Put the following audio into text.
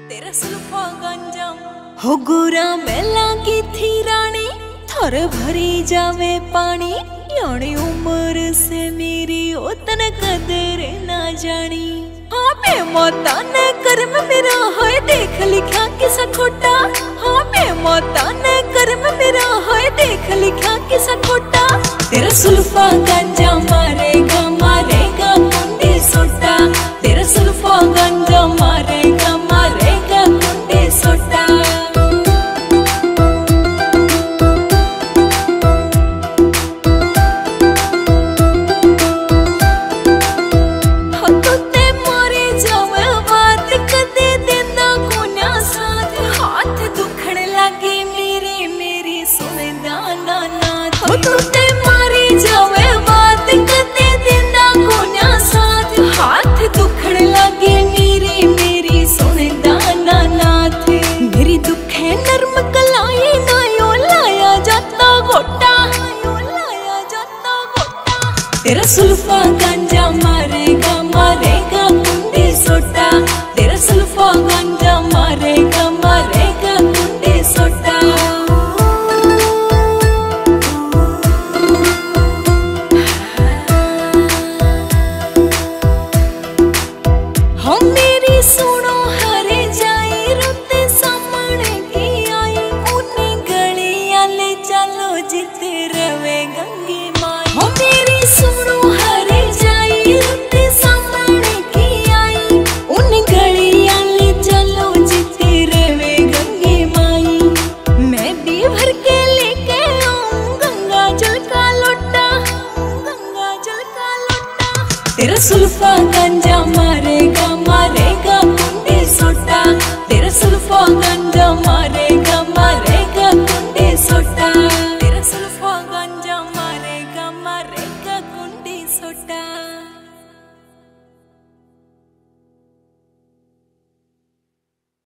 तेरा सुल्फा गंजा हो गोरा मेला की थी रानी, थर भरी जावे पानी। यानी उम्र से मेरी उतन कदर ना जानी। हाँ मैं मौता न कर्म मेरा है देख लिखा किसा खोटा। हाँ मैं मौता न कर्म मेरा है देख लिखा किसा खोटा। तेरा सुल्फा गंजा मारेगा मारेगा कुंडी सोटा। तेरा सुल्फा गंजा मारेगा मारेगा कुंडी सोटा। तूते मारी जावे बात कदे देना कोन्या साथ। हाथ दुखण लगे मेरी मेरी सुने दाना नाथ। मेरी दुख है नर्म कलाई ना यो लाया जाता घोटा। लाया जाता घोटा। तेरा सुल्फा गंजा मारेगा मारेगा कुंडी सोटा। तेरा सुल्फा गंजा मारेगा मारेगा कुंडी सोटा। सुनो हरे जाई रुते सामने की आई। उन्हें गलियां ले चलो जिते रवे गंगे माई। हो मेरी सुनो हरे जाई रुते सामने की आई। उन्हें गलियां ले चलो जिते रवे गंगे माई। मैं भी भर के लेके आऊं गंगा जल का लोटा। गंगा जल का लोटा। तेरा सुल्फा गंजा मारेगा मारेगा कुंडी सोटा। तेरा सुल्फा गंजा मारे